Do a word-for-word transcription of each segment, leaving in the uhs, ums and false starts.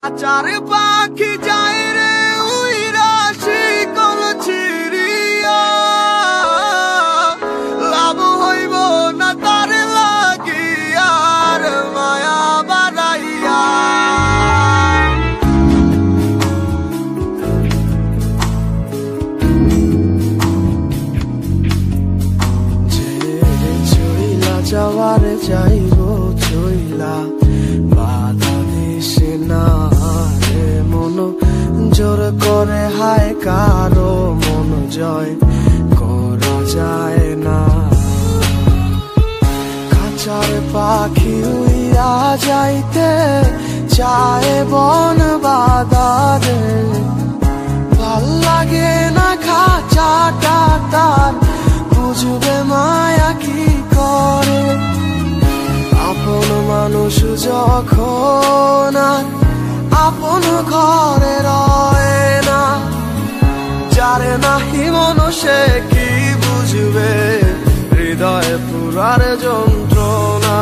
চার পাখি যায় রে উইরা শিকল ছিড়িয়া, লাভ হইব না তার লাগিয়া আর মায়া বাড়াইয়া। যে চইলা যাওয়ার যাইব চইলা বাধা দিছে না রে মন জোর করে, হায় কারো মন জয় করা যায় না। খাঁচার পাখি উইরা যাইতে চায় বন বাদারে, ভাল লাগে না খাঁচাটা তার, বুঝবে মায়া কি করে। আপন মানুষ যখন আপন ঘরে রয় না, যারে নাহি মন সে কি বুঝবে হৃদয় পুরার যন্ত্রণা।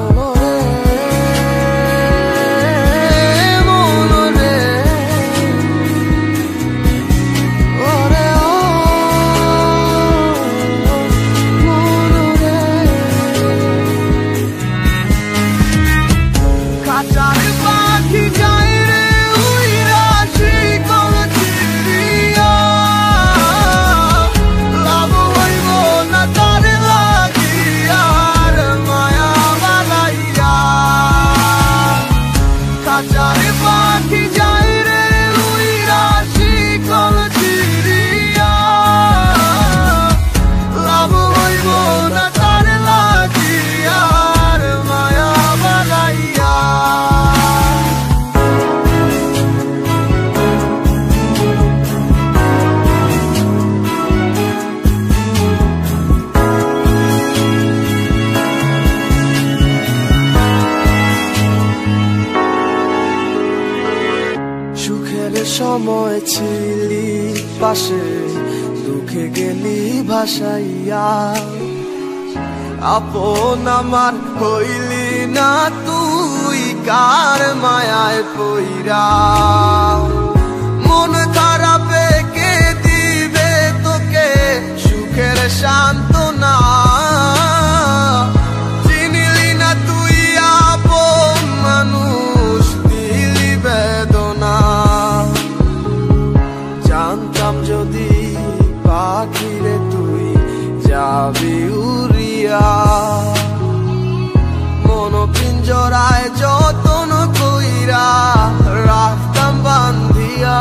সময় ছিলি পাশে, দুঃখে গেলি ভাসাইয়া, আপন আমার হইলি না তুই কার মায়ায় পইরা। মন খারাপে কে দিবে তোকে সুখের সান্ত্বনা, চিনিলি না তুই আপন মানুষ দিলি বেদনা। জানতাম যদি পাখিরে তুই যাবি উড়িয়া, মন পিঞ্জরায় যতন কইরা রাখতাম বান্ধিয়া।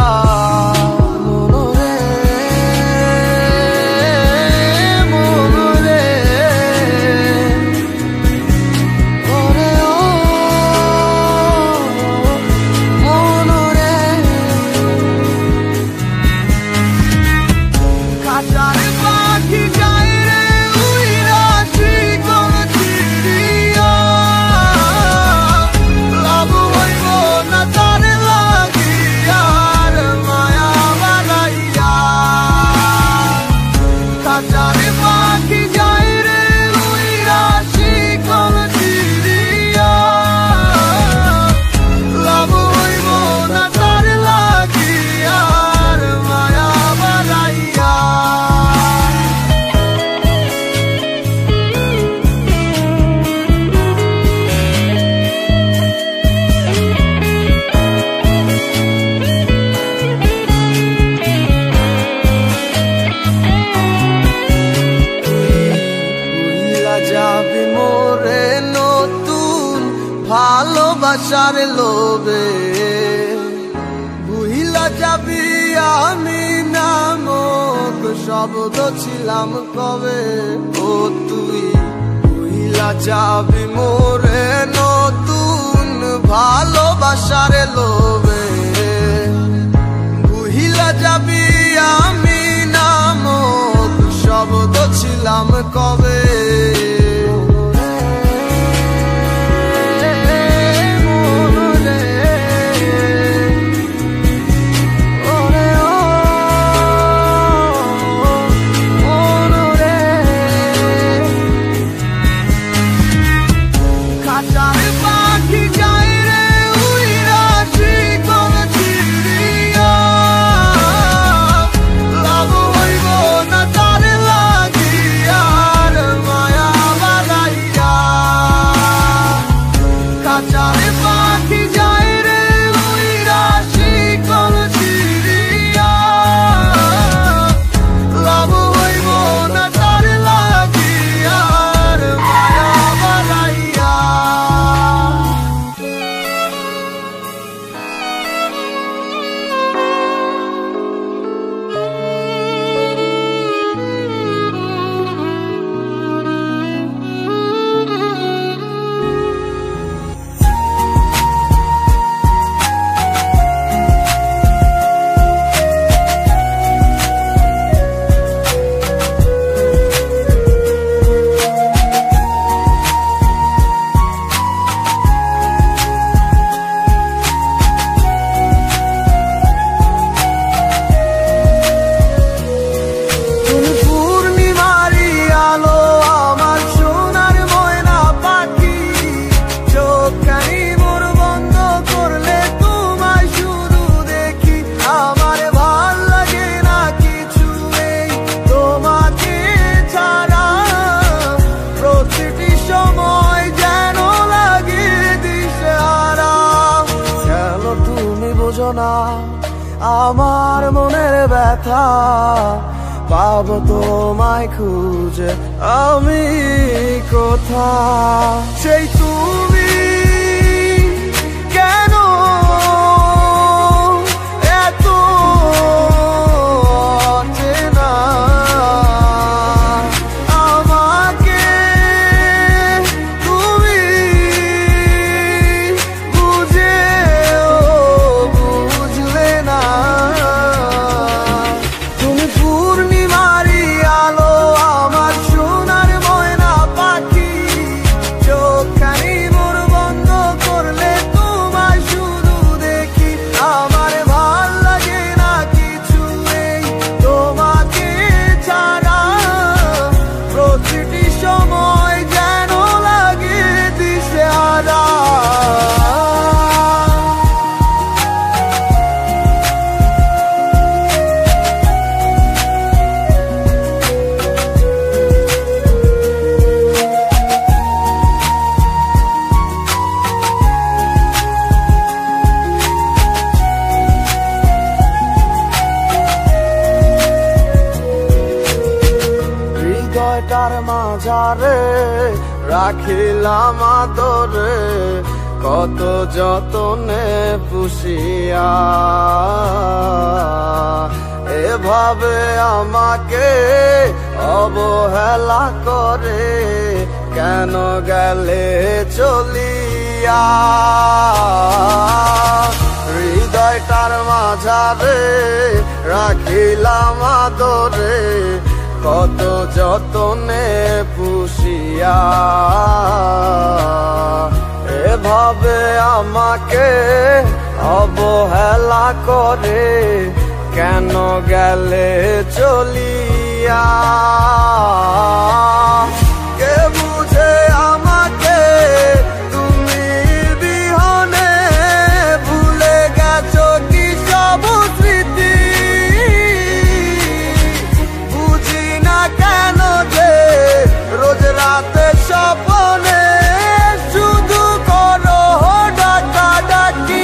ভালোবাসার লোভে ভুইলা যাবি আমি নামক শব্দ ছিলাম কবে। ও তুই ভুইলা যাবি মোরে নতুন ভালোবাসার লোভে, ভুইলা যাবি আমি নামক শব্দ ছিলাম কবে। চার পাখি যায় রে উইরা যন্ত্রণা আমার মনের ব্যথা পাবো তোমায় খুঁজে আমি কোথা সেই তুমি কেন এত অচেনা আমাকে তুমি বুঝেও বুঝলে না তুমি পূর্ণিমারি আলো আমার সোনার ময়না পাখি চোখখানি মোর বন্ধ করলে তোমায় শুধু দেখি আমার ভাল লাগে না কিছু এই তোমাকে ছাড়া প্রতিটি সময় যেন লাগে দিশেহারা হৃদয়টার মাঝারে রাখিলাম আদরে কত যতনে পুষিয়া এভাবে আমাকে অবহেলা করে কেন গেলে চলিয়া হৃদয়টার মাঝারে রাখিলাম আদরে কত যতনে পুষিয়া এভাবে আমাকে অবহেলা করে কেন গেলে চলিয়া কে বুঝে আমাকে তুমি বিহনে ভুলে গেছো কি সব স্মৃতি বুঝি না কেন যে রোজ রাতে স্বপ্নে শুধু করো ডাকাডাকি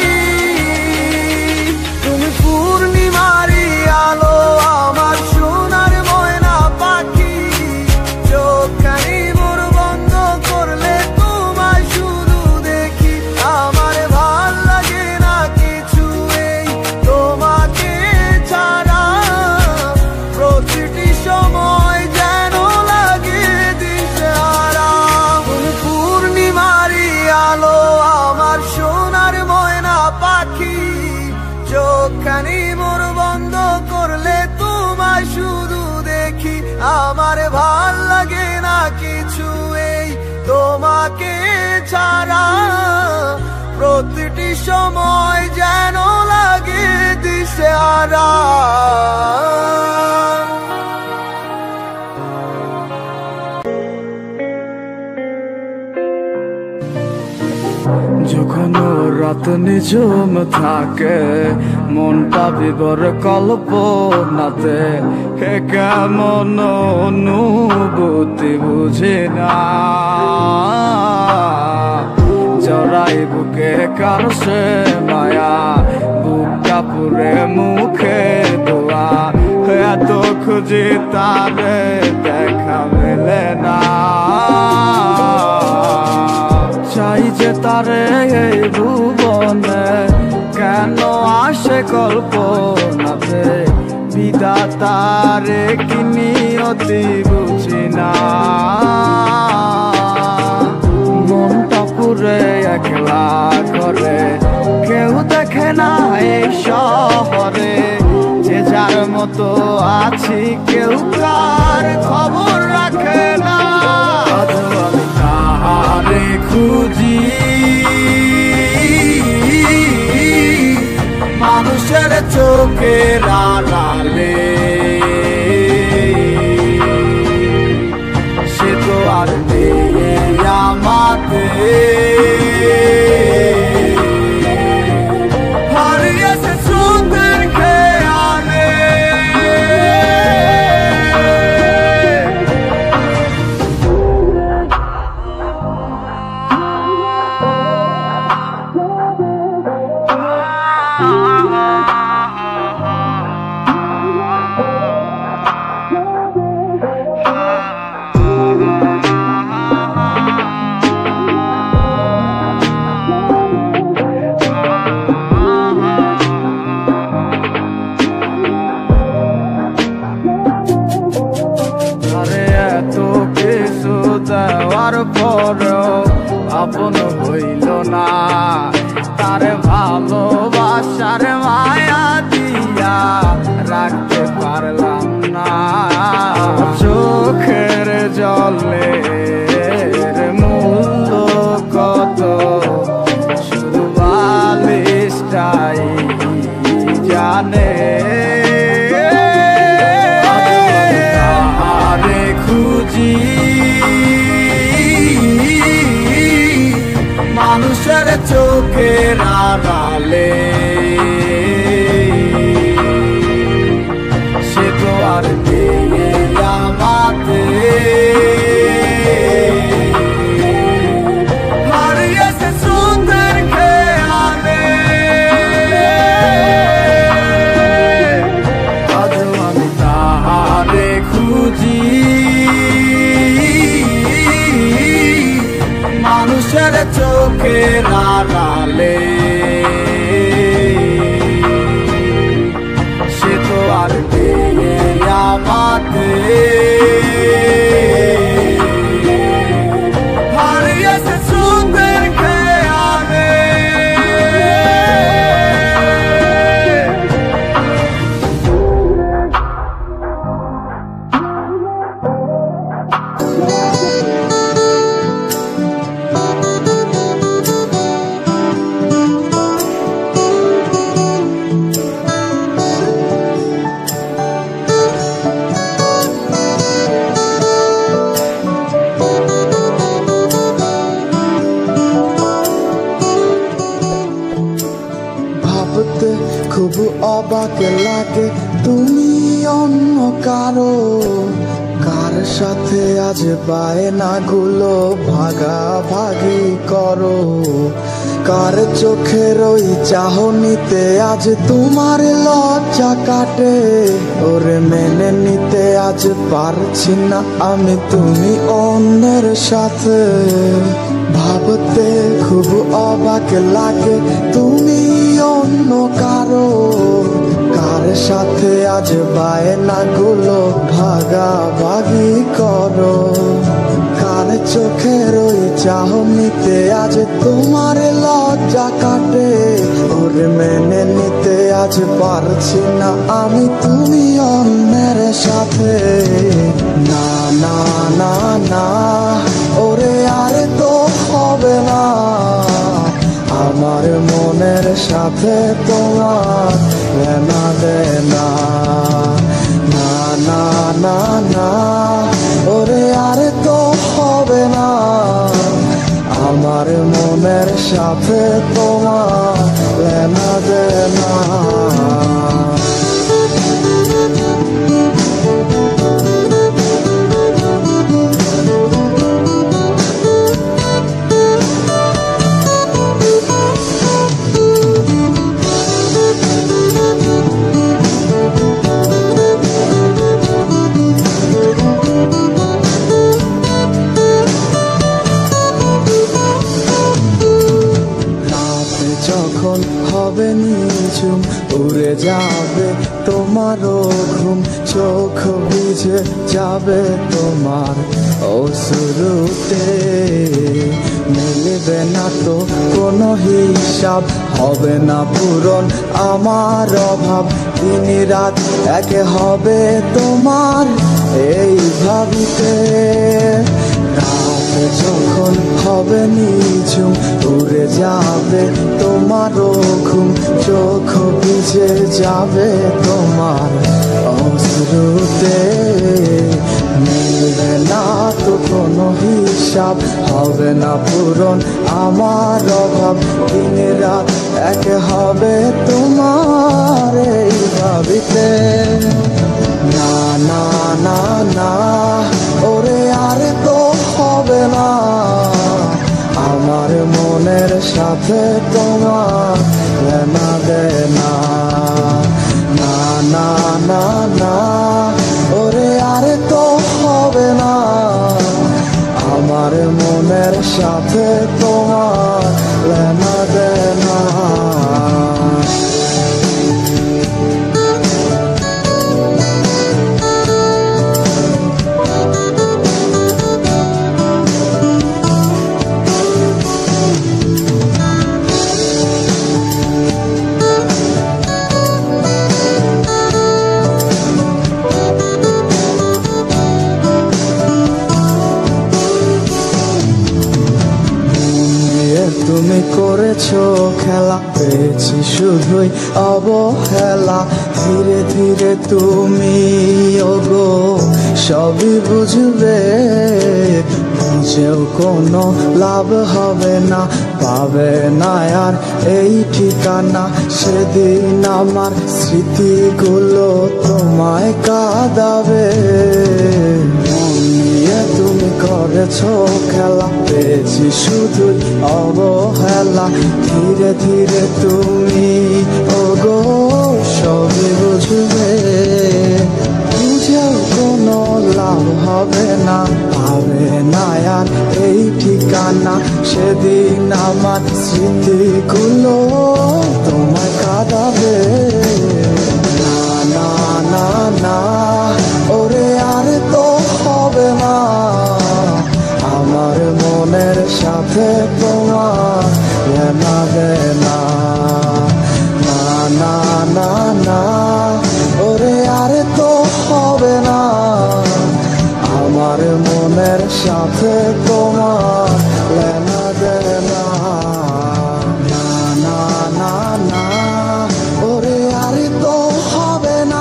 তুমি পূর্ণিমারি আলো আমার সোনার ময়না পাখি চোখখানি মোর বন্ধ করলে তোমায় শুধু দেখি আমার ভাল লাগে না কিছু এই তোমাকে ছাড়া প্রতিটি সময় যেন লাগে দিশেহারা তুমি পূর্ণিমারি আলো আমার সোনার ময়না পাখি চোখখানি মোর বন্ধ করলে তোমায় শুধু দেখি আমার ভাল লাগে না কিছু এই তোমাকে ছাড়া প্রতিটি সময় যেন লাগে দিশেহারা যখন রাত নিঝুম থাকে মনটা বিবর কল্পনাতে হে কেমন অনুভূতি বুঝি না জড়াই বুকে কার সে মায়া বুকটা পুরে মুখে দোয়া এত খুঁজি তারে দেখা মেলে না চাই যে তারে এই ভুবনে কেন আসে কল্পনাতে বিধাতারে কি নিয়তি বুঝি না মনটা পুরে একলা করে কেউ দেখে না এই শহরে যে যার মতো আছি কেউ কার খবর রাখে না আমি তাহারে খুঁজি মানুষের চোখের আড়ালে সে তো আর নেই আমাকে হারিয়েছে সুখের খেয়ালে ah তার ভালোবাসার মায়া দিয়া রাখতে পারলাম না। চোখের জলে মূল্য কত শুধু বালিশটাই জানে। তারে খুঁজি মানুষের চোখের আড়ালে, সে তো আর নেই আমাতে। হারিয়েছে স্রোতের খেয়ালে, আজও আমি তাহারে খুঁজি মানুষের চোখের আড়ালে, সে তো আর নেই আমাতে। হারিয়েছে স্রোতের খেয়ালে। খুব অবাক লাগে তুমি অন্য কারো, কার সাথে আজ বায়নাগুলো ভাগাভাগি করো। কার চোখের ওই চাহনিতে আজ তোমার লজ্জা কাটে। ওরে মেনে নিতে আজ পারছি না আমি তুমি অন্যের সাথে। ভাবতে খুব অবাক লাগে তুমি অন্য কারো, কার সাথে আজ বায়নাগুলো ভাগাভাগি করো। কার চোখের ওই চাহনিতে আজ তোমার লজ্জা কাটে। ওরে মেনে নিতে আজ পারছি না আমি তুমি অন্যের সাথে। না না না না ওরে আরে তো হবে না, আমার মনের সাথে তোমার লেনা দেনা। না না না না ওরে আরে তো হবে না, আমার মনের সাথে তোমার লেনা দেনা। যখন হবে নিঝুম উড়ে যাবে তোমারও ঘুম, চোখ ভিজে যাবে তোমার অশ্রুতে। মিলবে না তো কোনো হিসাব, হবে না পূরণ আমার অভাব। দিন রাত একে হবে তোমার এই ভাবিতে। রাত যখন হবে নিঝুম উড়ে যাবে তোমারও ঘুম, চোখ ভিজে যাবে তোমার অশ্রুতে। মিলবে না তো কোনো হিসাব, হবে না পূরণ আমার অভাব। দিন রাত এক হবে তোমার এই ভাবিতে। না না না না ওরে আরে তো হবে না, আমার মনের সাথে তোমার লেনা দেনা। না না না না ওরে আরে তো হবে না, আমার মনের সাথে তোমার লেনা দেনা। পেয়েছি শুধুই অবহেলা। ধীরে ধীরে তুমি ওগো সবই বুঝবে, বুঝেও কোনো লাভ হবে না, পাবে না আর এই ঠিকানা। সেদিন আমার স্মৃতিগুলো তোমায় কাঁদাবে, মন নিয়ে তুমি করেছো খেলা, পেয়েছি শুধুই অবহেলা। ধীরে ধীরে তুমি ওগো সবই বুঝবে, বুঝেও কোনো লাভ হবে না, পাবে না আর এই ঠিকানা। সেদিন আমার স্মৃতিগুলো তোমায় কাঁদাবে। না না না না ওরে আর তো হবে না, আমার মনের সাথে তোমার লেনা দেনা। না না না না ওরে আর তো হবে না, আমার মনের সাথে তোমার লেনা দেনা। না না না না ওরে আর তো হবে না,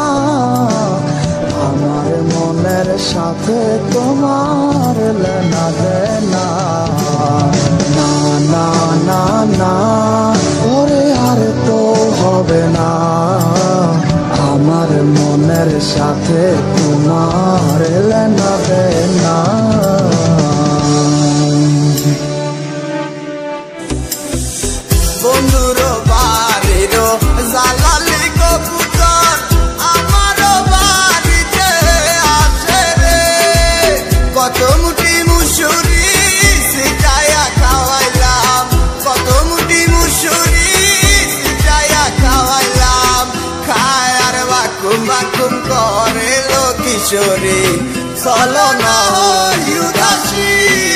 আমার মনের সাথে তোমার লেনা দেনা। না না না না ওরে আর তো হবে না, আমার মনের সাথে তোমার লেনা দেনা। বন্ধুর বাড়ির জালালি কবুতর আমার বাড়িতে আছে রে, কত মুঠি মুসুরি সিটায়া খাওয়াইলাম, কত মুঠি মুসুরি সিটায়া খাওয়াইলাম। খায় আর বাকুম বাকুম করে লো কিশোরী, চলো না উদাসী,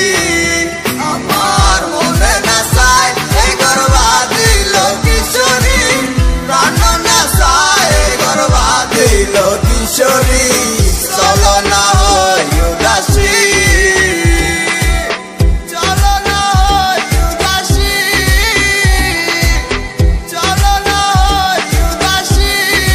আমার মনে না চায় এই গর্বাদি কিশোরী, প্রাণ না চায় এই গর্বাদি কিশোরী, চলো না উদাসী, চলো না উদাসী, চলো না উদাসী।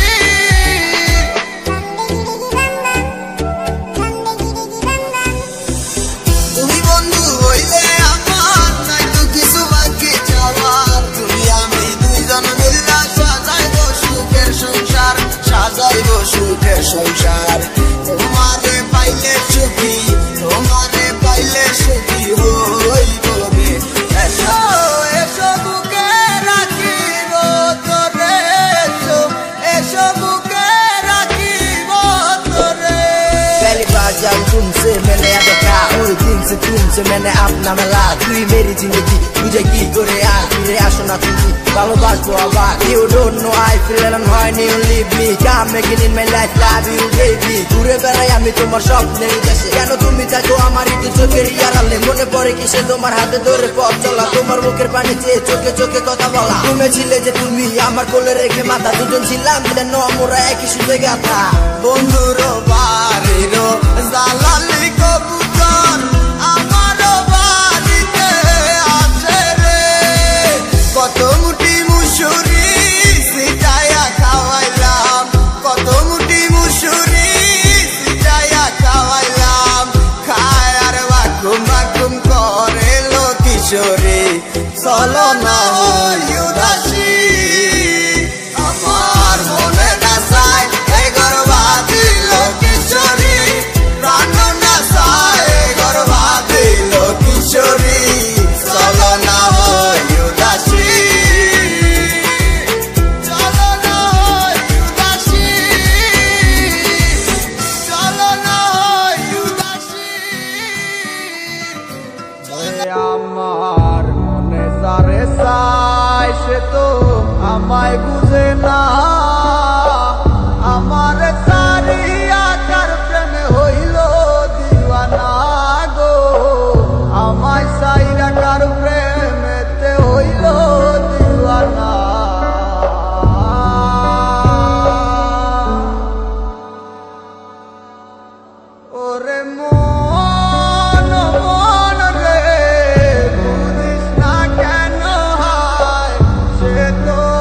তুমি বন্ধু হইলে আমার নাই তো কিছু বাকি যাওয়ার, তুমি আমি দুইজন মিল্লা সাজাইব সুখের সংসার, সাজাইব সুখের সংসার। তোমারে পাইলে সুখী, তোমারে পাইলে সুখী হইব রে, এসো এসো বুকে রাখিব তোরে, এসো এসো বুকে রাখিব তোরে। पहली बार जब तुमसे मैंने देखा, उस दिन से तुमसे मैंने अपना मिला, তুই मेरी जिंदगी तुझे की করে আর ফিরে আসো না তুমি, ভালোবাসবো আবার। You don't know I feel alone when you leave me, come again in my life, love you baby। ঘুরে বেড়াই আমি তোমার স্বপ্নের দেশে, কেন তুমি থাকো আমার একটু চোখের আড়ালে, মনে পড়ে কিসে তোমার হাতে ধরে পথ চলা, তোমার মুখের পানি চেয়ে চোখে চোখে কথা বলা। তুমি ছিলে যে তুমি আমার কোলে রেখে মাথা, দুজন ছিলাম মিলে আমরা একই সুযোগে গাথা। বন্ধুর বাড়ির জালালি কবুতর আমার বাড়িতে আছে রে, কত মুঠি মুসুরি সিটায়া খাওয়াইলাম, কত মুঠি মুসুরি সিটায়া খাওয়াইলাম। খায় আর বাকুম বাকুম করে লো কিশোরী, চলো না উদাসী, আমার মনে না চায় এই গর্বাদি কিশোরী, প্রাণ না চায় এই গর্বাদি কিশোরী, চলো না উদাসী, চলো না উদাসী, চলো না উদাসী। আমার মনে যারে চায় সে তো আমায় বুঝে না, আমার চারিয়া কার প্রেমে হইল দিওয়ানা গো, আমায় চাইরা কার প্রেমেতে হইল দিওয়ানা। ওরে মন মন রে বুঝিস না কেন হয়, সে তো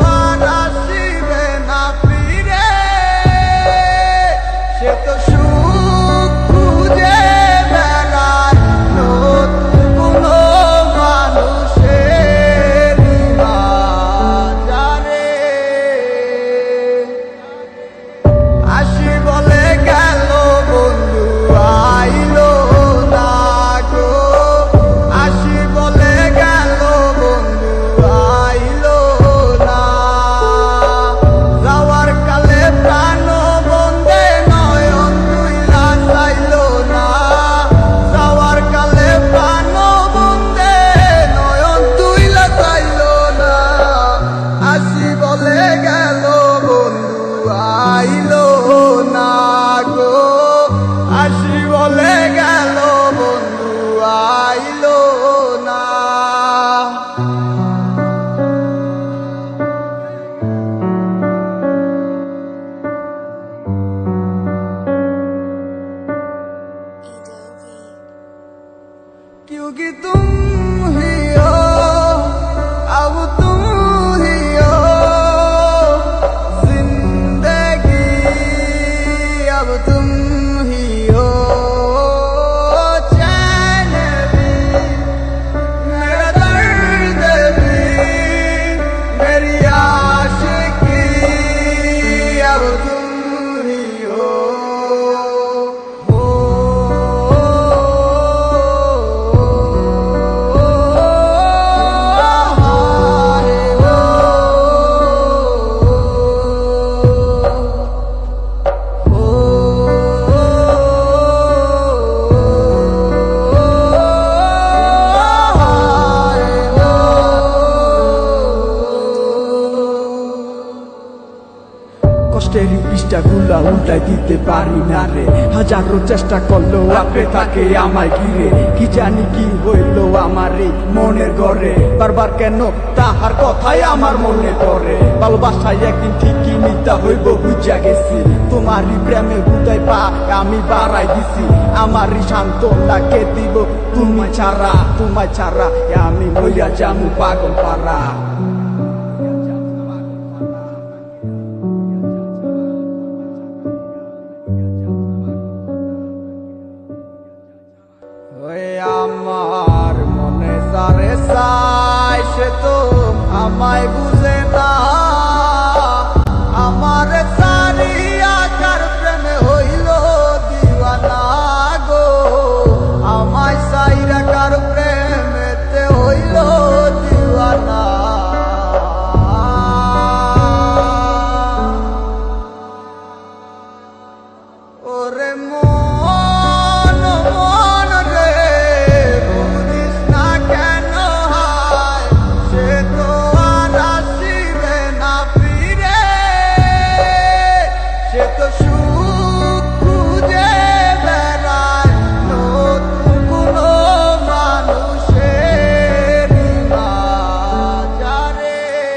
কষ্টের পৃষ্ঠা গুলা উল্টাই দিতে পারি না রে, হাজারো চেষ্টা করলেও আপে থাকে আমায় ঘিরে। কি জানি কি হইল আমার এই মনের ঘরে, বারবার কেন তাহার কথাই আমার মনে পড়ে। ভালোবাসায় একদিন ঠিকই মিথ্যা হইব বুঝা গেছি, তোমারই প্রেমে বুঝাই পা আমি বাড়াই দিছি। আমারই সান্ত্বনা কে দিব তুমি ছাড়া, তোমায় ছাড়া আমি মইরা যামু পাগল পারা। ওই আমার মনে সারে সাই সে তো আমায় বুঝে না, আমার সারিয়া কার প্রেমে হইল দিওয়ানা গো, আমায় সাইরা কার প্রেমেতে হইল দিওয়ানা। ওরে মন মন রে বুঝিস না কেন হয়, সে তো আর আসিবে না ফিরে, সে তো সুখ খুঁজে বেড়ায় নতুন কোনো মানুষের মাঝারে।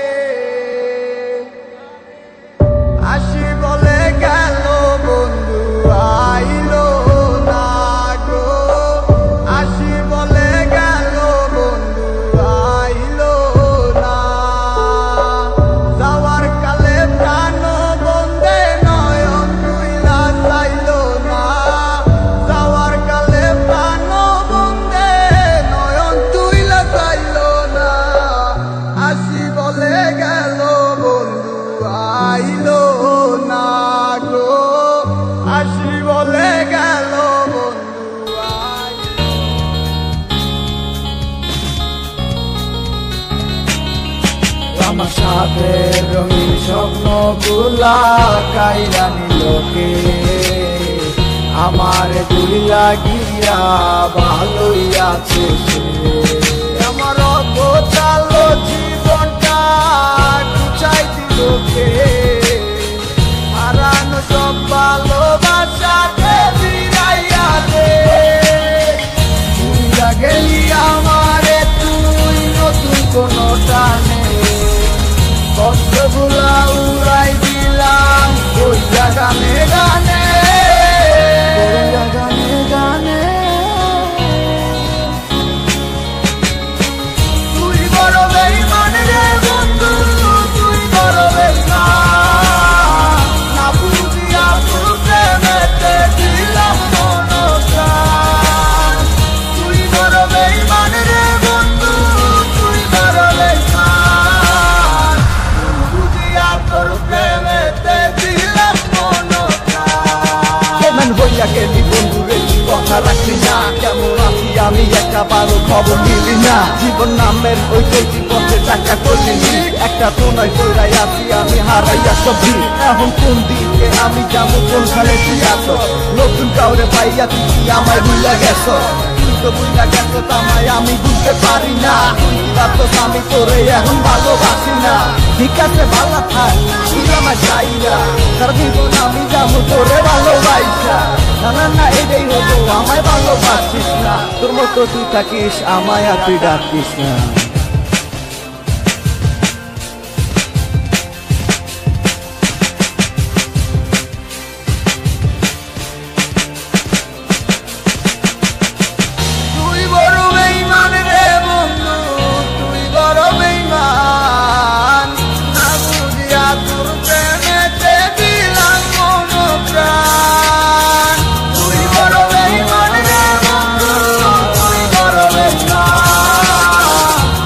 আসি বলে গেল বন্ধু আইলো না গো, আসি বলে গেল বন্ধু আইলো না, যাওয়ার কালে প্রাণ বন্ধে নয়ন তুইলা চাইলো না, যাওয়ার কালে প্রাণ বন্ধে নয়ন তুইলা চাইলো না। আসি বলে গেল বন্ধু আইলো না গো, আসি বলে গেল বন্ধু আইলো। আমার সাথে রঙিন স্বপ্ন গুলা কাইরা নিলোকে, আমার গুলি লাগিয়া ভালোই আছে সে। আমার গোচালো জীবনটা গুছাই দিল কে, হারানো সব ভালোবাসাকে ফিরাইয়া দে। ভুইলা গেলি আমারে তুই নতুন কোন টানে, কষ্টগুলা উড়াই দিলাম কইরা গানে গানে, কইরা গানে গানে। তুই বড় বেঈমান রে বন্ধু, তুই বড় বেঈমান, না বুঝিয়া তোর প্রেমেতে দিলাম মন প্রাণ। তুই বড় বেঈমান রে বন্ধু, তুই বড় বেঈমান, বুঝিয়া তোর প্রেমেতে দিলাম মন প্রাণ। কেমন হইয়া গেলি বন্ধু রে তুই কথা রাখলি না, কেমন আছি আমি একাবারও খবর নিলি না। জীবন নামের ওই চলতি পথে টাকা করলি, একটা তো নয় তোরাই আছি আমি হারাইয়া সবই। এখন কোন দিকে আমি যাবো কোনখানে তুই আসো, নতুন কাউরে পাইয়া তুই কি আমায় ভুইলা গেছ। তুই তো ভুইলা গেছ তামায় আমি বুঝতে পারি না, তুই কি ভাবছস আমি তোরে এখন ভালোবাসি না। ঠিক আছে ভালো থাক তুই আমায় চাই না, সারা জীবন আমি যাবো তোরে ভালোবাসা। না না না এটাই হতো আমায় ভালোবাসিস না, তোর মতো তুই থাকিস আমায় আর তুই ডাকিস না। তুই বড় বেঈমান রে বন্ধু, তুই বড় বেঈমান, না বুঝিয়া তোর প্রেমেতে দিলাম মন প্রাণ। তুই বড় বেঈমান রে বন্ধু, তুই বড় বেঈমান,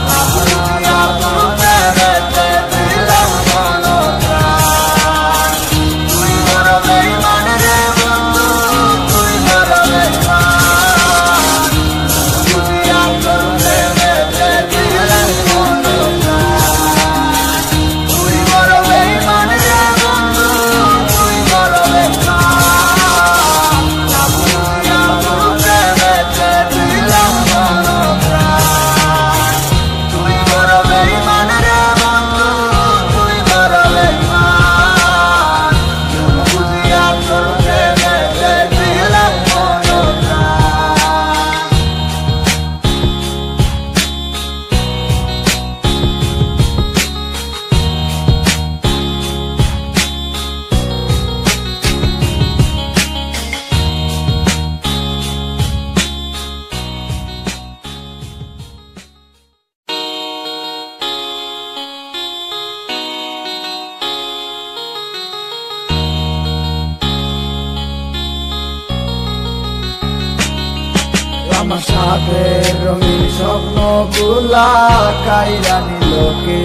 আমার সাথে রঙিন স্বপ্ন গুলা কাইরা নিলোকে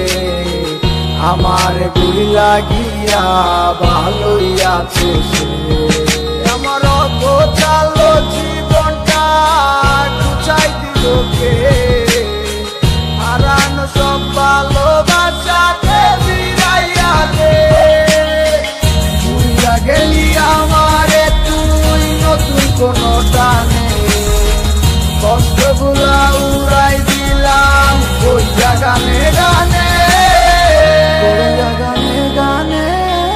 আমার গুলি লাগিয়া ভালোই আছে সে আমার অগোছালো জীবনটা গুছাই দিলোকে হারানো সব ভালোবাসাকে ফিরাইয়া দে ভুইলা গেলি আমারে তুই নতুন কোনো টানে কষ্টগুলা উড়াই দিলাম ওই গানে গানে ওই গানে গানে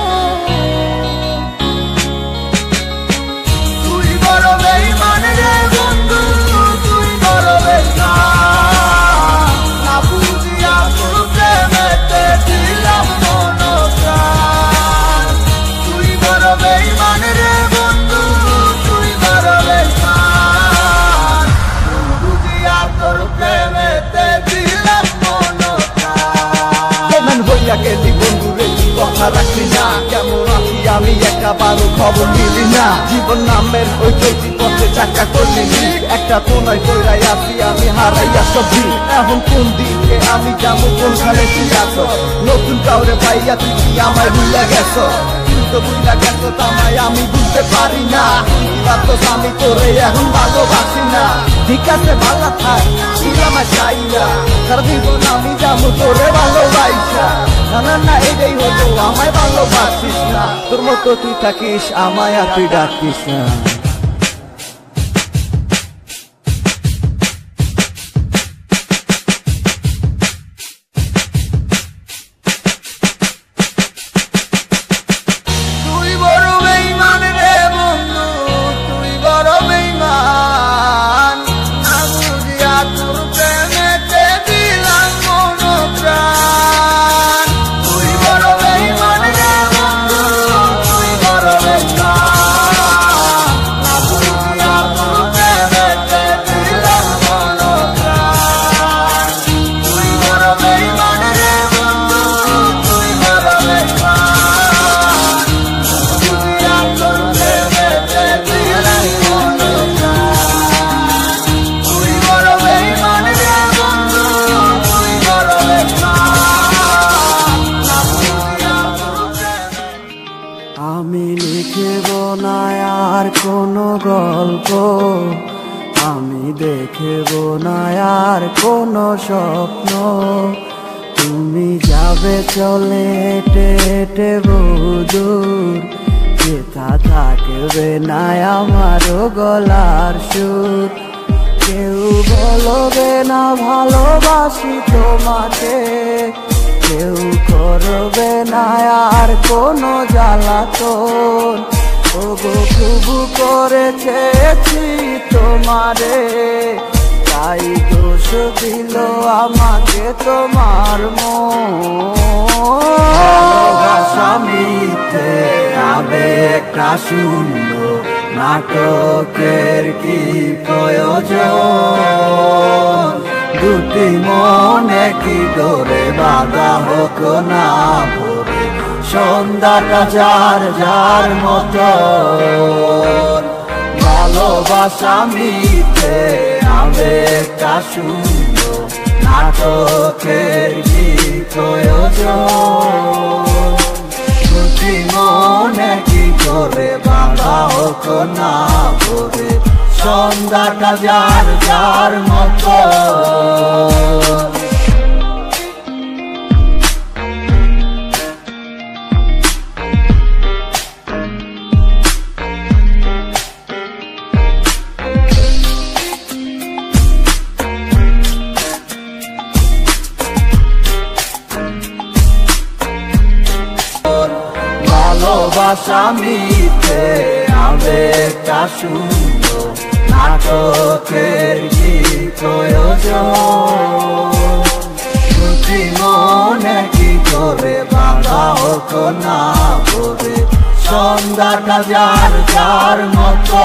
তুই বড় বেঈমান রে বন্ধু তুই বড় বেঈমান না বুঝিয়া তোর প্রেমেতে দিলাম মন প্রাণ তুই বড় বেঈমান রে বন্ধু তুই বড় বেঈমান বুঝিয়া তোর প্রেমেতে দিলাম মন প্রাণ হইয়া গেলি বন্ধু রে কথা রাখলি না কেমন আছি আমি একাবারও খবর নিলি না জীবন নামের ওই চলতি পথে চাকা করলি একটা তোনায় কইরাই আছি আমি হারাইয়া সবজি এখন কোন দিকে আমি যাবো কোনখানে তুই আছো নতুন কাউরে পাইয়া তুই কি আমায় ভুইলা গেছো তুই তো ভুইলা গেছো তামায় আমি বুঝতে পারি না তো আমি তোরে এখন ভালোবাসি না ঠিক আছে ভালো থাক আমায় চাই না তার জীবন আমি যাবো তোরে ভালোবাসা না না না এটাই হতো আমায় ভালোবাসিস না তোর মতো তুই থাকিস আমায় আর তুই ডাকিস না তুই বড় বেঈমান রে বন্ধু তুই বড় বেঈমান না বুঝিয়া তোর প্রেমেতে দিলাম মন প্রাণ তুই বড় বেঈমান রে বন্ধু তুই বড় বেঈমান না বুঝিয়া তোর প্রেমেতে দিলাম মন প্রাণ তুই বড় বেঈমান রে বন্ধু তুই বড় বেঈমান আমি লিখব না আর কোনো গল্প আমি দেখব না আর কোনো স্বপ্ন তুমি যাবে চলে হেঁটে হেঁটে বহুদূর যেথা থাকবে না আমারও গলার সুর কেউ বলবে না ভালোবাসি তোমাকে কেউ করবে না আর কোনো জ্বালাতন ওগো খুব করে চেয়েছি তোমারে তাই দোষ দিল আমাকে তোমার মন মিথ্যে আবেগটা শূন্য নাটকের কি প্রয়োজন দুটি মনে কি করে বাধা হোক না ভরে সন্ধ্যাটা যার যার মতো ভালোবাসা মিথ্যে আবেগটা শূন্য নাটকের কি প্রয়োজন দুটি মনে কি করে বাধা হোক না ভরে সন্ধ্যাটা যার যার মতো ভালোবাসা মিথ্যে আবেগটা শূন্য নাটকের কি প্রয়োজন দুটি মনে কি করে বাধা হোক না ভরে সন্ধ্যাটা যার যার মতো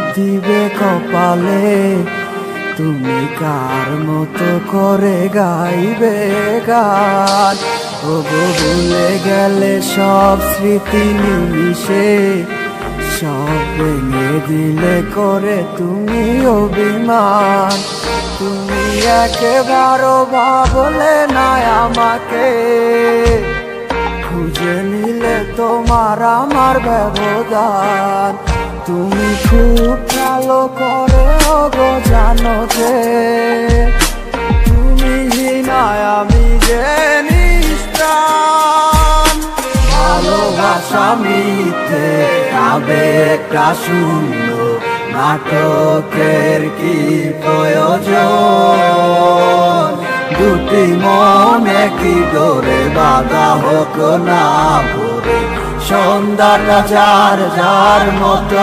দিবে কপালে তুমি কার মতো করে গাইবে গান ওগো ভুলে গেলে সব স্মৃতি নিমিশে সব ভেঙে দিলে করে তুমি অভিমান তুমি একেবারও ভাবলে না আমাকে খুঁজে নিলে তোমার আমার ব্যবধান তুমি খুব ভালো করে ওগো জানো যে তুমি হিনায় আমি যে নিষ্প্রাণ ভালোবাসা মিথ্যে আবেগটা শূন্য নাটকের কি প্রয়োজন দুটি মনে কি ডোরে বাঁধা হোক না ভরে সন্ধ্যাটা যার যার মতো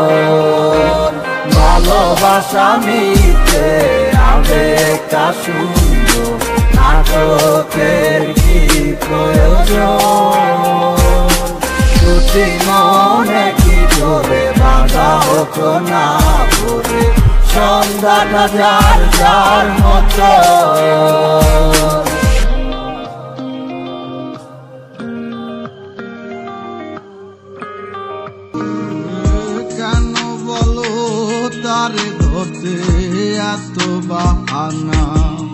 ভালোবাসা মিথ্যে আবেগটা শূন্য নাটকের কি প্রয়োজন দুটি মনে কি ডোরে বাঁধা হোক না ভরে সন্ধ্যাটা যার যার মতো কেন বলো তারে ধরতে এত বাহানা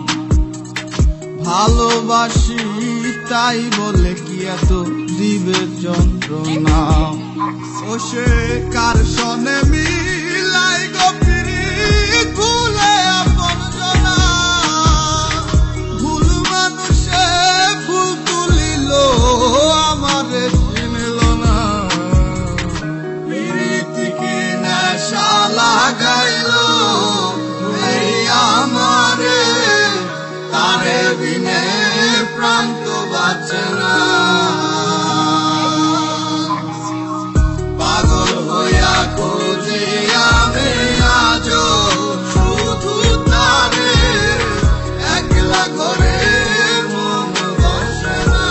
ভালোবাসি তাই বলে কি এত দিবে যন্ত্রণা ও সে কার সনে মিলাই গপিরি ভুলে আপন জনা ভুল মানুষে ভুল তুলিল আমারে চিনল না প্রীতিকে নেশা লাগাইল এই আমারে তারে বিনে প্রাণ তো বাঁচে না পাগল হইয়া খুঁজি আমি আজও শুধু তারে একলা করে মন বসে না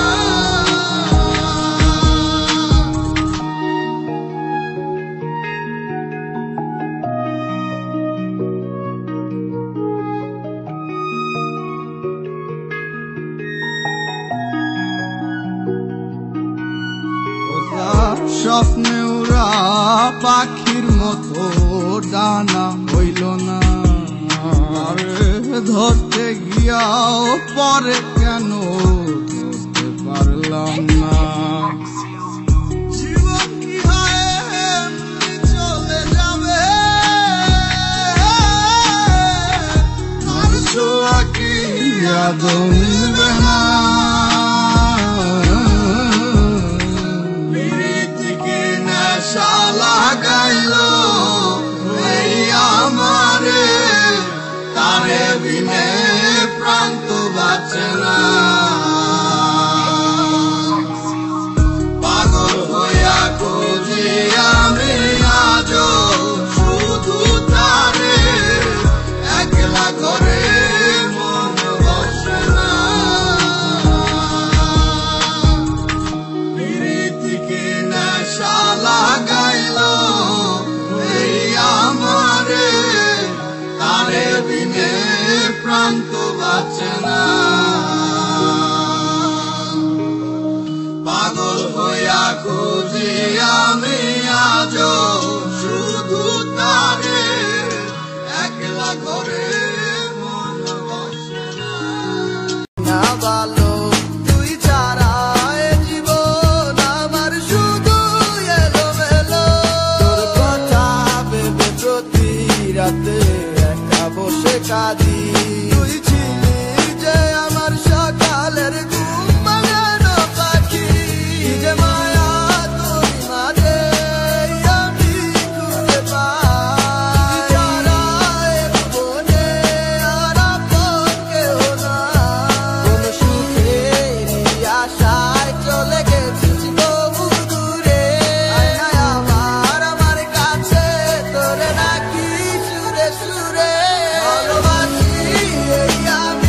স্বপ্নে ওরা পাখির মতো ডানা হইল না আরে ধরতে গিয়াও পরে কেন ধরতে পারলাম না জীবন কি হয় এমনি চলে যাবে আর ছোঁয়া কি আদৌ মিলবে না লাগাইল এই আমারে তারে বিনে প্রাণ তো বাঁচে না পাগল হইয়া খুঁজি আমি আজও শুধু তারে একলা করে মন বসে না প্রীতিকে নেশা লাগাইল এই আমারে তারে বিনে প্রাণ তো বাঁচে না পাগল হইয়া খুঁজি আমি আজও শুধু তারে একলা করে মন বসে না না ভালো তুই ছাড়া এ জীবন আমার শুধু এলোমেলো তোর কথা ভেবে প্রতি রাতে একা বসে কাঁদি তুই ছিলি যে আমার সকালের ঘুম ভাঙানো পাখি কি যে মায়া তোর মাঝে আমি খুঁজে পাই ছাড়া এ জীবনে আর আপন কেউ না কোন সুখেরই আশায় চলে গেছিস বহু দূরে আয় না আমার আমার কাছে তোরে নাকি সুরে সুরে ভালোবাসি এই আমি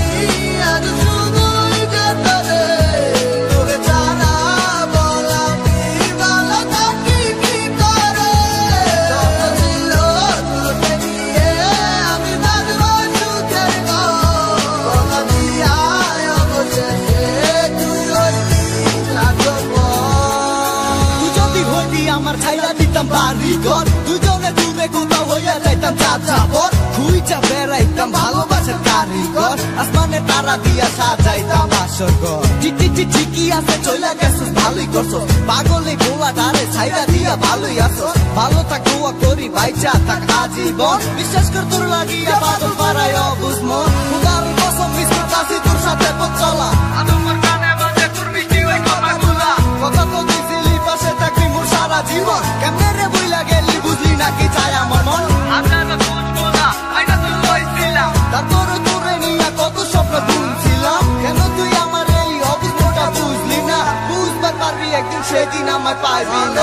হইতাম বাড়িঘর দুজনে দূরে কোথাও হইয়া যাইতাম যাযাবর খুঁজা বেড়াইতাম ভালোবাসার কারিগর আসমানে তারা দিয়া সাজাইতাম আসর ঘর ঠিক ঠিক ঠিক ঠিকই আছে চইলা গেছস ভালোই করছস পাগলে গোয়া ডারে ছাইরা দিয়া ভালোই আছস ভালো থাক দোয়া করি বাইচা থাক আজীবন বিশ্বাস কর তোর লাগিয়া বাদল পাড়ায় অবুঝ মন খুদার কসম মিস করতাছি তোর সাথে পথ চলা তোমার কানে বাজে তোর মিষ্টি ওই কথাগুলা কথা তো দিছিলি পাশে থাকবি মোর সারা জীবন কেমনে রে বইলা গেলি বুঝলি নাকি চাই আমার মন আপনারা বুঝবো না আইনা তুই লইছিলাম তারপর তোরে নিয়া কত স্বপ্ন বুনছিলাম কেন তুই আমার এই অবস্থাটা বুঝলি না বুঝবার পারবি একদিন সেদিন আমায় পাইবি না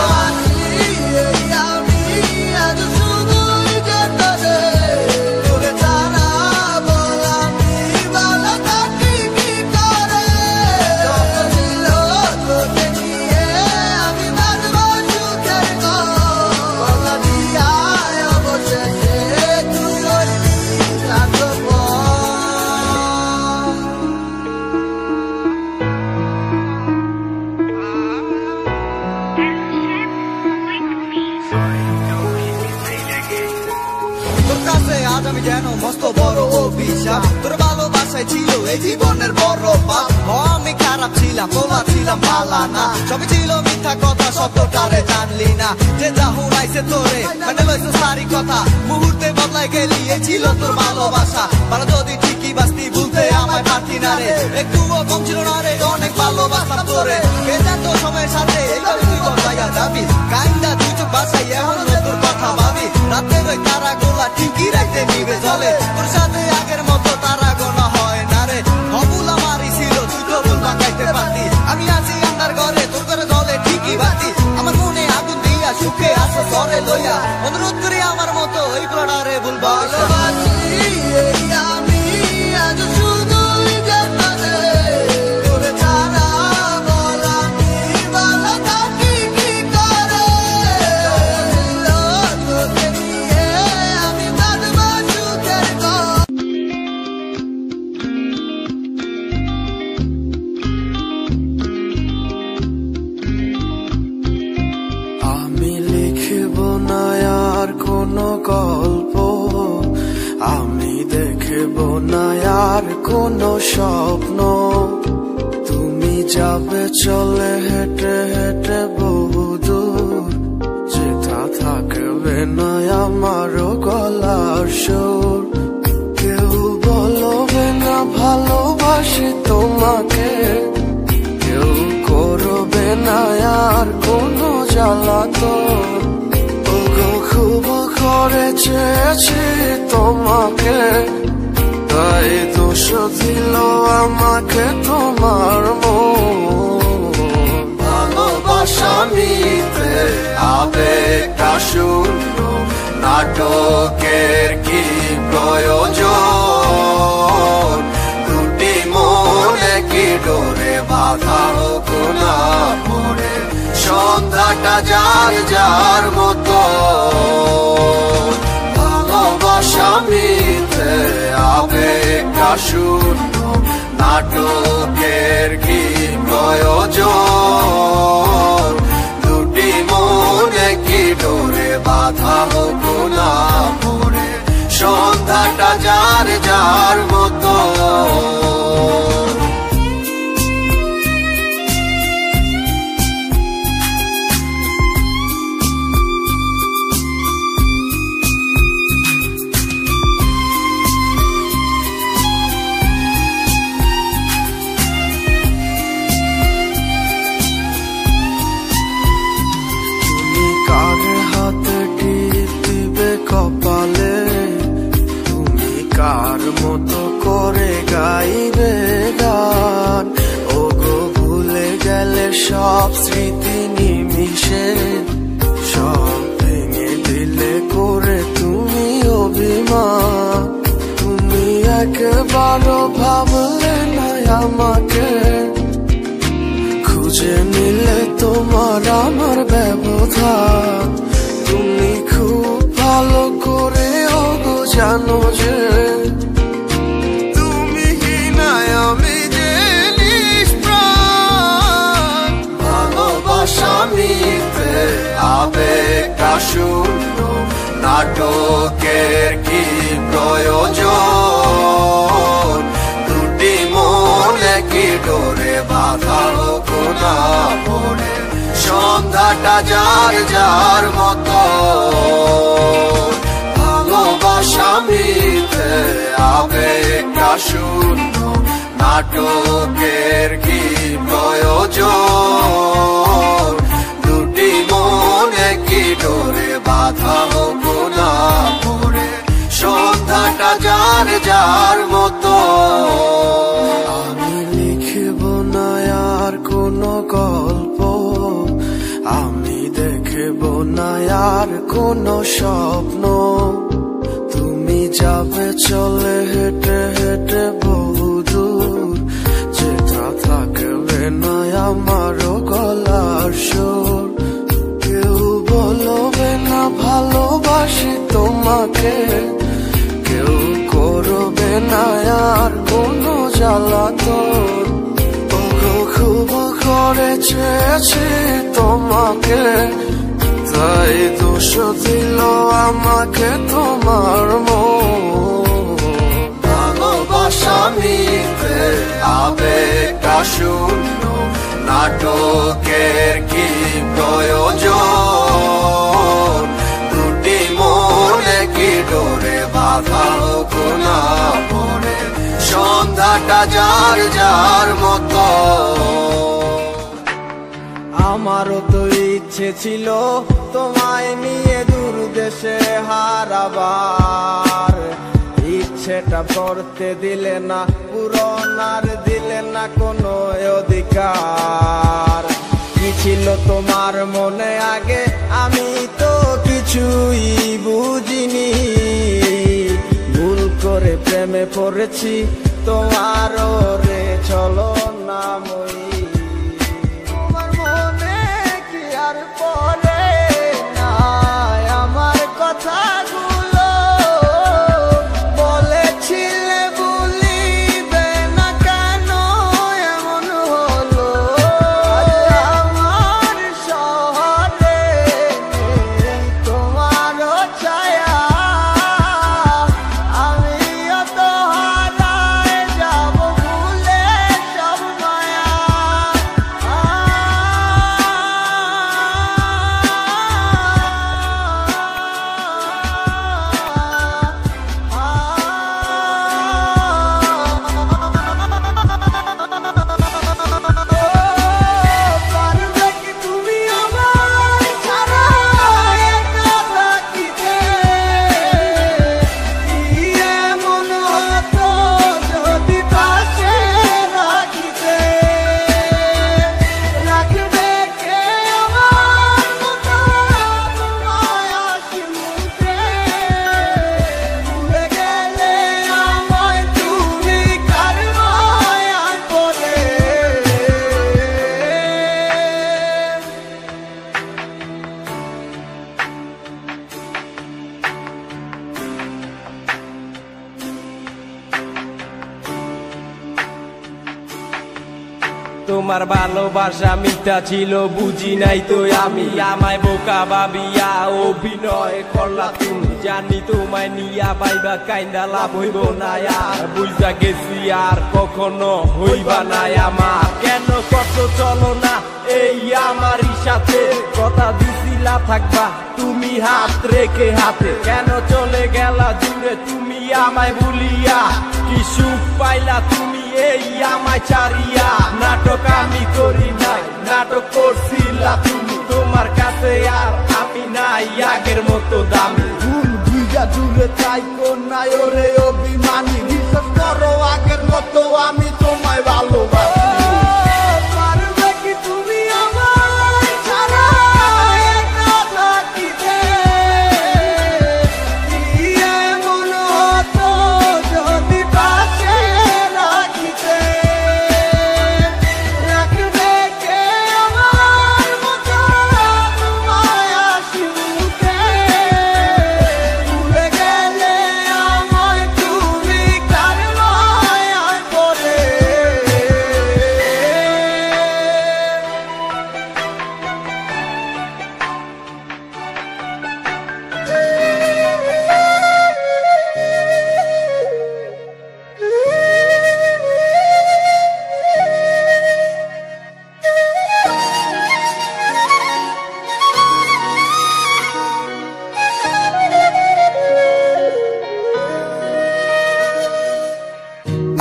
আমি যেন মস্ত বড় অভিশাপ তোর ভালোবাসায় ছিল এই জীবনের বড় পাপ আমি খারাপ ছিলাম তোমার ছিলাম ভালা না সবই ছিল মিথ্যা কথা সত্যটারে জানলি না যে যা হুনাইছে তোরে মানে লইছো সারি কথা মুহূর্তে বদলাই গেলি এই ছিল তোর ভালোবাসা ভালো যদি ঠিকই বাস্তি ভুলতে আমায় পারতি না রে একটুও কম ছিল না রে অনেক ভালোবাসা তোরে কে জানতো সময়ের সাথে এইভাবে তুই বদলাইয়া যাবি কাইন্দা দুই চোখ বাসাই এখন তোর কথা ভাবি রাতের ওই তারা গোলা ঠিকই রাখতে নিবে জলে তোর সাথে আগের মতো তারা গোনা হয় না রে হবুলা মারি ছিল তুই তো ভুল বাঁকাইতে পারতি আমি আছি আন্দার ঘরে তোর ঘরে জলে ঠিকই বাতি আমার মনে আগুন দিয়া সুখে আসো ঘরে লইয়া অনুরোধ করি আমার মতো এই প্রাণারে ভুল ভালোবাসি আমি আজ শুধুই জানতে তোরে ছাড়া বলা ভালো থাকি কি করে তোকে নিয়ে আমি বাঁধব সুখের ঘর আমি লিখব না আর কোনো গল্প আমি দেখব না আর কোনো স্বপ্ন তুমি যাবে চলে হেঁটে হেঁটে বহুদূর যেথা থাকবে না আমারও গলার সুর কেউ বলবে না ভালোবাসি তোমাকে কেউ করবে না আর কোনো জ্বালাতন ওগো খুব করে চেয়েছি তোমাকে তাই দোষ দিল আমাকে তোমার মন ভালোবাসা নিতে আবেগটা শূন্য নাটকের কি প্রয়োজন দুটি মনে কি ডোরে বাধা হোক না পড়ে সন্ধ্যাটা যার যার মতো ভালোবাসা মিথ্যে আবেগটা শূন্য নাটকের কি প্রয়োজন দুটি মনে কি ডোরে বাধা হোক না পড়ে সন্ধ্যাটা যার যার মতো কপালে তুমি কার মতো করে গাইবে গান ওগো ভুলে গেলে সব স্মৃতি নিমিশে সব ভেঙে দিলে করে তুমি অভিমান তুমি একবারও ভাবলে না আমাকে খুঁজে নিলে তোমার আমার ব্যবধান তুমি খুব ভালো করে ওগো জানো যে তুমি কি নাই আমি যে নিষ্প্রাণ ভালোবাসা মিথ্যে আবেগটা শূন্য নাটকের কি প্রয়োজন দুটি মনে কি ডোরে বাধা হোক না পড়ে সন্ধ্যাটা যার যার মতো ভালোবাসা মিথ্যে আবেগটা শূন্য নাটকের কি প্রয়োজন দুটি মনে কি ডোরে বাধা হোক না পড়ে সন্ধ্যাটা যার যার মতো আমি লিখব না আর কোনো গল্প আমি দেখব না আর কোনো স্বপ্ন তুমি যাবে চলে হেঁটে হেঁটে বহুদূর যেটা থাকবে না আমারও গলার সুর কেউ বলবে না ভালোবাসি তোমাকে কেউ করবে না আর কোনো জ্বালাতন খুব করে চেয়েছি তোমাকে তাই দোষ দিল আমাকে তোমার মন ভালোবাসা মিথ্যে আবেগটা শূন্য নাটকের কি প্রয়োজন দুটি মনে কি ডোরে বাধা হোক না পড়ে সন্ধ্যাটা যার যার মতো আমারও তো ইচ্ছে ছিল তোমায় নিয়ে দূর দেশে হারাবার ইচ্ছেটা করতে দিলে না পূরণার দিলে না কোনো অধিকার কি ছিল তোমার মনে আগে আমি তো কিছুই বুঝিনি ভুল করে প্রেমে পড়েছি তোমারও রে চলো না মই তোমার ভালোবাসা মিথ্যা ছিল বুঝি নাই তো আমি আমায় বোকা ভাবিয়া অভিনয় করলা তুমি জানি তোমায় নিয়া পাইবা কাইন্দা লাভ হইব না আর বুঝা গেছি আর কখনো হইবা না আমার কেন কত চলো না এই আমারই সাথে কথা দিছিলা থাকবা তুমি হাত রেখে হাতে কেন চলে গেলা দূরে তুমি আমায় ভুলিয়া কি সুখ পাইলা তুমি এই আমায় ছাড়িয়া নাটক আমি করি নাই নাটক করছিলা তুমি তোমার কাছে আর আমি নাই আগের মতো দামি ভুল বুঝা দূরে চাই নাই ওরে অভিমানী বিশ্বাস করো আগের মতো আমি তোমায় ভালোবাসি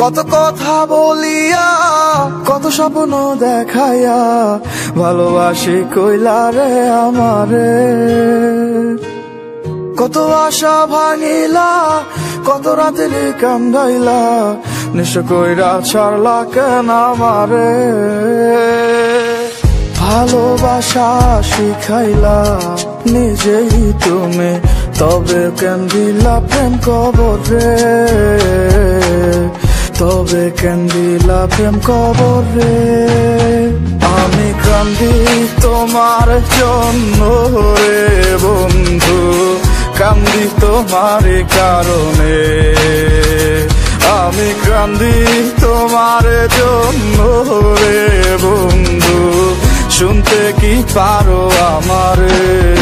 কত কথা বলিয়া কত স্বপ্ন দেখাইয়া ভালোবাসি কইলা রে আমারে কত আশা ভাঙিলা কত রাতে কান্দাইলা নিঃস্ব কইরা ছাড়লা কেন আমারে ভালোবাসা শিখাইলা নিজেই তুমি তবে কেন দিলা প্রেম কবরে তবে কেন দিলা প্রেম কবরে আমি কান্দি তোমার জন্য রে বন্ধু কান্দি তোমার কারণে আমি কান্দি তোমার জন্য রে বন্ধু শুনতে কি পারো আমারে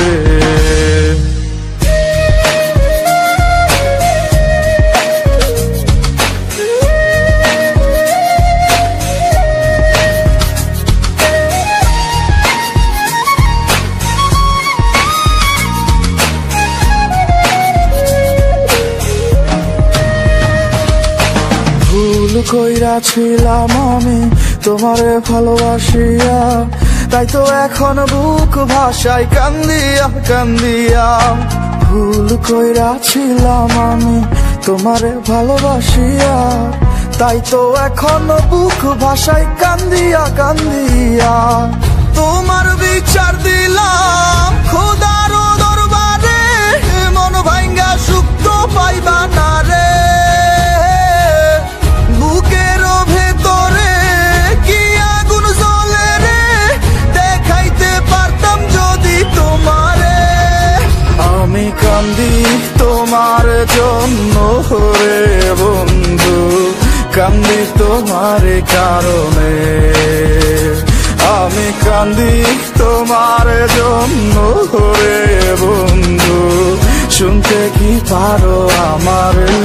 ভুল কইরা ছিলাম আমি তোমারে ভালোবাসিয়া তাই তো এখন বুক ভাষায় কান্দিয়া কান্দিয়া ভুল কইরা ছিলাম আমি তোমারে ভালোবাসিয়া তাই তো এখন বুক ভাষায় কান্দিয়া কান্দিয়া তোমার বিচার দিলাম খোদার দরবারে মন ভাঙ্গা সুখ তো পাইবা না রে বুকের ভেতরে কি আগুন জ্বলে রে দেখাইতে পারতাম যদি তোমারে আমি কান্দি তোমার জন্য রে বন্ধু কান্দি তোমার কারণে আমি কান্দি তোমার জন্য রে বন্ধু শুনতে কি পারো আমারে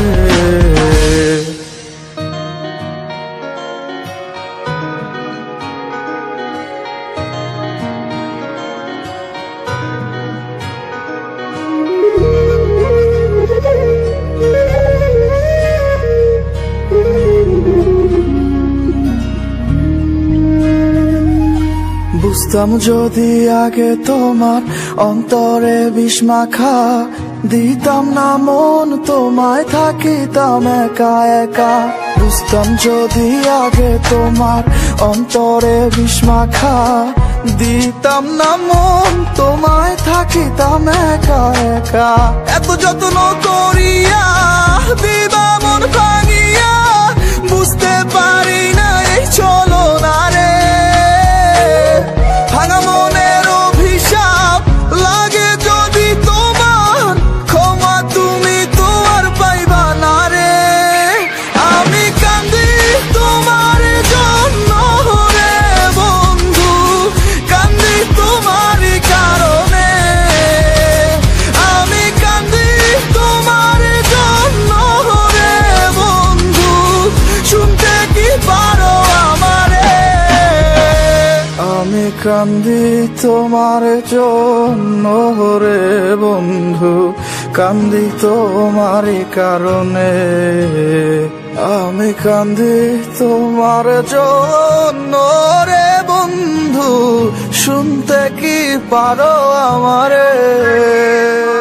বুঝতাম যদি আগে তোমার অন্তরে বিষ মাখা দিতাম না মন তোমায় থাকিতাম একা একা বুঝতাম যদি আগে তোমার অন্তরে বিষ মাখা দিতাম না মন তোমায় থাকিতাম একা একা এত যত্ন করিয়া দিবা মন ভাঙিয়া বুঝতে পারি না এই চলো না রে ভাঙা মনের অভিশাপ লাগে যদি তোমার ক্ষমা তুমি তো আর পাইবা না রে আমি কান্দি তোমার জন্য রে বন্ধু কান্দি তোমার কারণে আমি কান্দি তোমার জন্য রে বন্ধু শুনতে কি পারো আমারে আমি কান্দি তোমার জন্য রে বন্ধু কান্দি তোমার কারণে আমি কান্দি তোমার জন্য রে বন্ধু শুনতে কি পারো আমারে